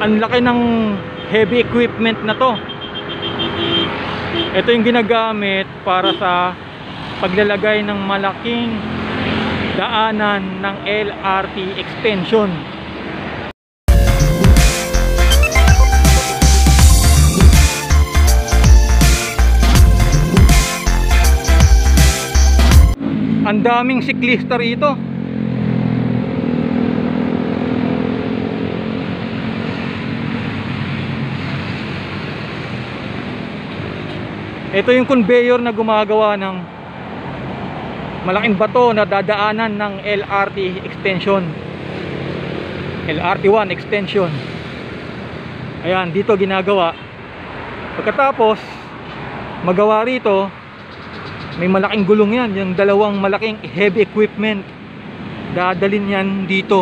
Ang laki ng heavy equipment na to. Ito yung ginagamit para sa paglalagay ng malaking daanan ng LRT extension. Ang daming siklista rito. Ito yung conveyor na gumagawa ng malaking bato na dadaanan ng LRT extension, LRT1 extension. Ayan, dito ginagawa. Pagkatapos magawa rito, may malaking gulong yan, yung dalawang malaking heavy equipment, dadalhin yan dito.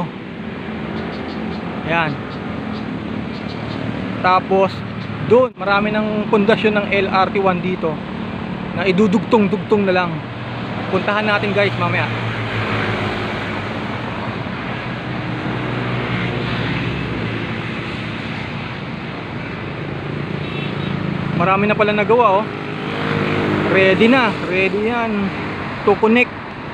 Ayan. Tapos doon, marami ng pundasyon ng LRT1 dito na idudugtong-dugtong na lang. Puntahan natin guys mamaya. Marami na pala nagawa oh. Ready na, ready yan to connect.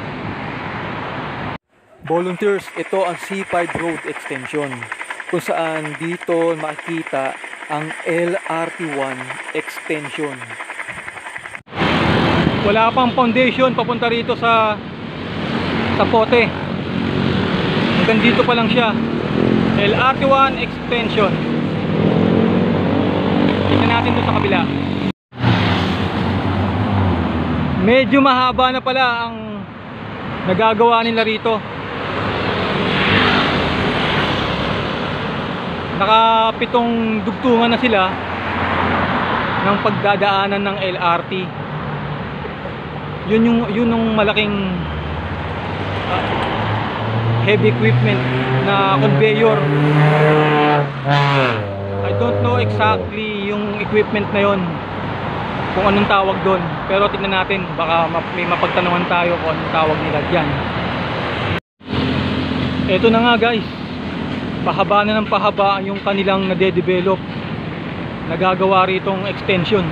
Volunteers, ito ang C5 Road Extension, kung saan dito makikita ang LRT1 extension. Wala pang foundation papunta rito sa pote. Hanggang dito pa lang siya. LRT1 extension. Tingnan natin doon sa kabila. Medyo mahaba na pala ang nagagawa nila rito. Nakapitong dugtungan na sila ng pagdadaanan ng LRT. Yun yung malaking heavy equipment na conveyor. I don't know exactly yung equipment na yon, kung anong tawag doon, pero tignan natin, baka may mapagtanungan tayo kung anong tawag nila dyan. Ito na nga guys, pahaba na ng pahaba yung kanilang nade-develop, nagagawa ritong extension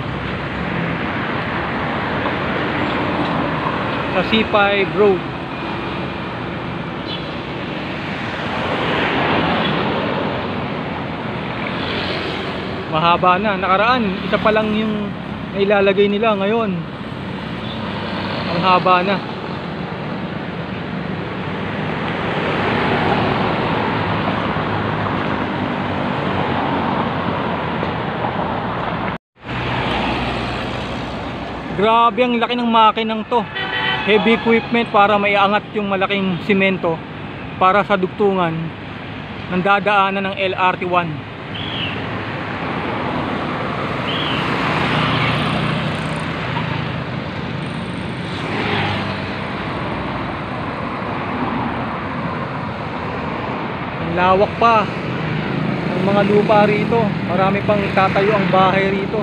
sa C5 Road. Mahaba na, nakaraan isa pa lang yung na ilalagay nila, ngayon ang haba na. Grabe ang laki ng makinang to, heavy equipment para maiangat yung malaking simento para sa dugtungan ng dadaanan ng LRT1. Lawak pa ng mga lupa rito, marami pang tatayo ang bahay rito.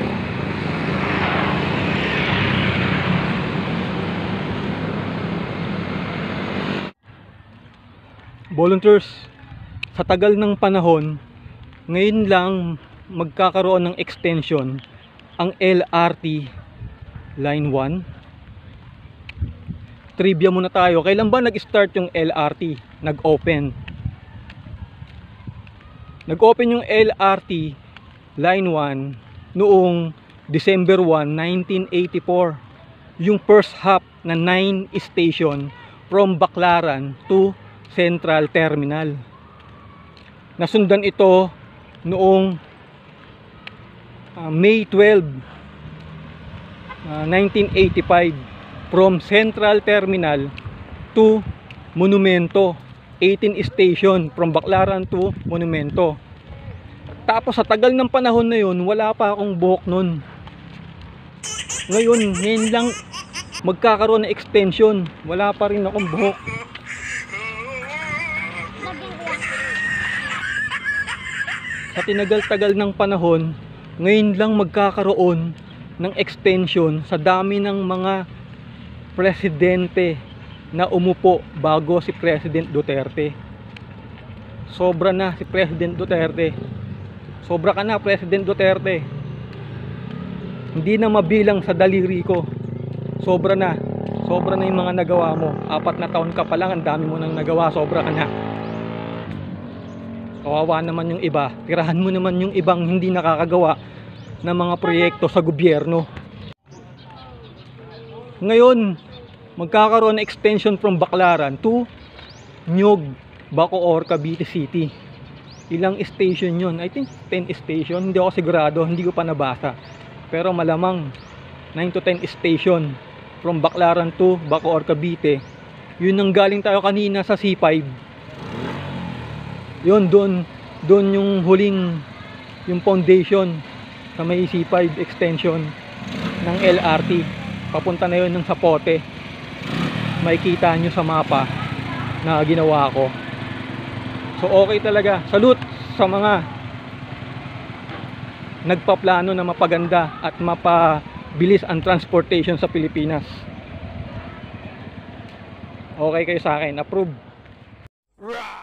Volunteers, sa tagal ng panahon, ngayon lang magkakaroon ng extension ang LRT Line 1. Trivia muna tayo, kailan ba nag-start yung LRT? Nag-open yung LRT Line 1 noong December 1, 1984. Yung first hop na 9 station from Baclaran to Central Terminal. Nasundan ito noong May 12, 1985 from Central Terminal to Monumento. 18 station from Baclaran to Monumento. Tapos sa tagal ng panahon na yun, wala pa akong buhok nun. Ngayon lang magkakaroon ng extension, wala pa rin akong buhok. Sa tinagal-tagal ng panahon, ngayon lang magkakaroon ng extension sa dami ng mga presidente na umupo bago si President Duterte. Sobra na si President Duterte. Sobra ka na, President Duterte. Hindi na mabilang sa daliri ko. Sobra na. Sobra na yung mga nagawa mo. 4 na taon ka pa lang, ang dami mo nang nagawa. Sobra ka na. Kawawa naman yung iba. Tirahan mo naman yung ibang hindi nakakagawa ng mga proyekto sa gobyerno. Ngayon, magkakaroon ng extension from Baclaran to Nyog, Bacoor, Cavite City. Ilang station yun? I think 10 station. Hindi ako sigurado, hindi ko pa nabasa. Pero malamang 9 to 10 station from Baclaran to Bacoor, Cavite. Yun ang galing tayo kanina sa C5. Yun, doon yung huling, yung foundation sa may C5 extension ng LRT. Papunta na yun ng Sapote. Makikita nyo sa mapa na ginawa ko. So okay talaga. Salute sa mga nagpaplano na mapaganda at mapabilis ang transportation sa Pilipinas. Okay kayo sa akin. Approve.